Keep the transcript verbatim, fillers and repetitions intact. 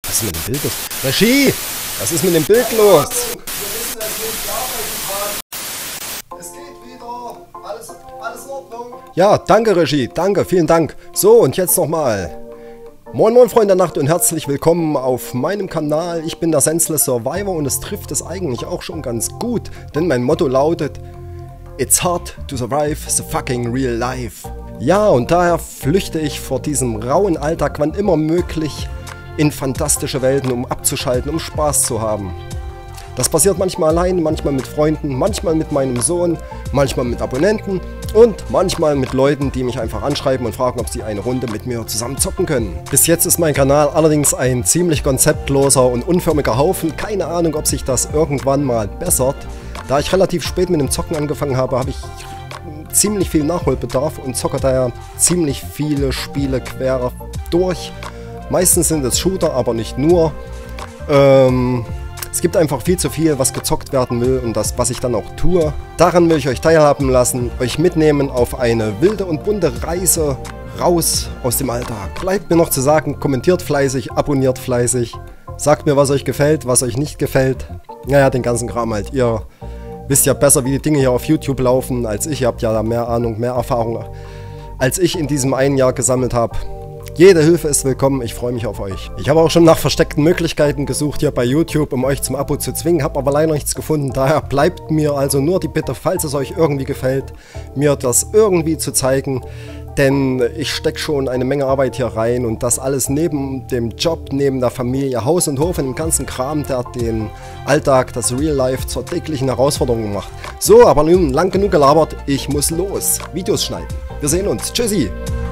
Was ist mit dem Bild los? Regie! Was ist mit dem Bild los? Es geht wieder. Alles, alles in Ordnung. Ja, danke Regie, danke, vielen Dank. So, und jetzt nochmal. Moin moin Freunde der Nacht und herzlich willkommen auf meinem Kanal. Ich bin der Senseless Survivor und es trifft es eigentlich auch schon ganz gut, denn mein Motto lautet: It's hard to survive the fucking real life. Ja, und daher flüchte ich vor diesem rauen Alltag, wann immer möglich, in fantastische Welten, um abzuschalten, um Spaß zu haben. Das passiert manchmal allein, manchmal mit Freunden, manchmal mit meinem Sohn, manchmal mit Abonnenten und manchmal mit Leuten, die mich einfach anschreiben und fragen, ob sie eine Runde mit mir zusammen zocken können. Bis jetzt ist mein Kanal allerdings ein ziemlich konzeptloser und unförmiger Haufen. Keine Ahnung, ob sich das irgendwann mal bessert. Da ich relativ spät mit dem Zocken angefangen habe, habe ich ziemlich viel Nachholbedarf und zocke daher ziemlich viele Spiele quer durch. Meistens sind es Shooter, aber nicht nur. Ähm, es gibt einfach viel zu viel, was gezockt werden will und das, was ich dann auch tue. Daran will ich euch teilhaben lassen, euch mitnehmen auf eine wilde und bunte Reise raus aus dem Alltag. Bleibt mir noch zu sagen, kommentiert fleißig, abonniert fleißig, sagt mir, was euch gefällt, was euch nicht gefällt. Naja, den ganzen Kram halt. Ihr wisst ja besser, wie die Dinge hier auf YouTube laufen als ich. Ihr habt ja da mehr Ahnung, mehr Erfahrung, als ich in diesem einen Jahr gesammelt habe. Jede Hilfe ist willkommen, ich freue mich auf euch. Ich habe auch schon nach versteckten Möglichkeiten gesucht hier bei YouTube, um euch zum Abo zu zwingen, habe aber leider nichts gefunden. Daher bleibt mir also nur die Bitte, falls es euch irgendwie gefällt, mir das irgendwie zu zeigen. Denn ich stecke schon eine Menge Arbeit hier rein und das alles neben dem Job, neben der Familie, Haus und Hof und dem ganzen Kram, der den Alltag, das Real Life zur täglichen Herausforderung macht. So, aber nun lang genug gelabert, ich muss los. Videos schneiden. Wir sehen uns. Tschüssi.